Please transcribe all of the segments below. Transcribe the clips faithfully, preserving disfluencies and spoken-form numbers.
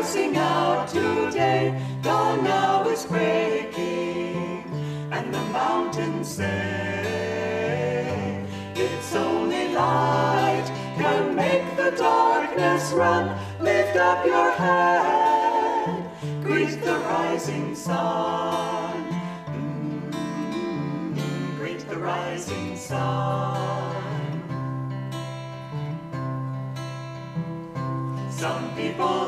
sing out today, dawn now is breaking, and the mountains say, it's only light can make the darkness run. Lift up your head, greet the rising sun. Mm, greet the rising sun. Some people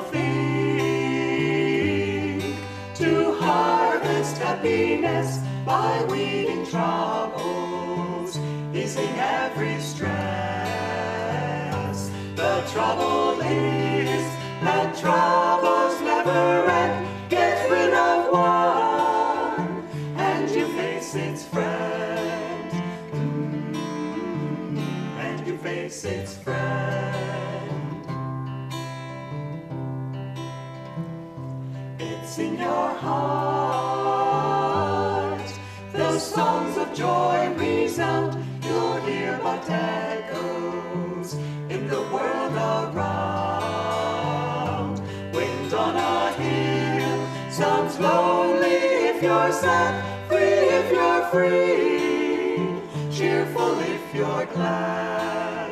think to harvest happiness by weeding troubles, easing every stress. The trouble is that troubles never end. Get rid of one and you face its friend. Mm, and you face its friend. It's in your heart, those songs of joy resound. You'll hear but echoes in the world around. Wind on a hill sounds lonely if you're sad, free if you're free, cheerful if you're glad.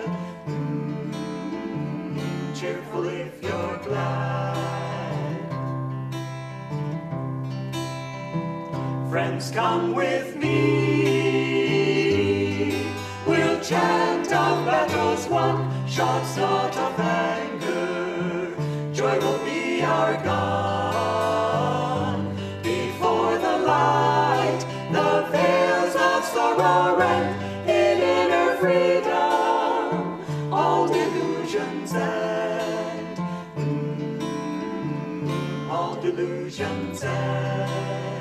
Mm, cheerful if you're glad. Friends, come with me. We'll chant of battles won, shots not of anger. Joy will be our gun. Before the light, the veils of sorrow rend. In inner freedom, all delusions end. Mm, all delusions end.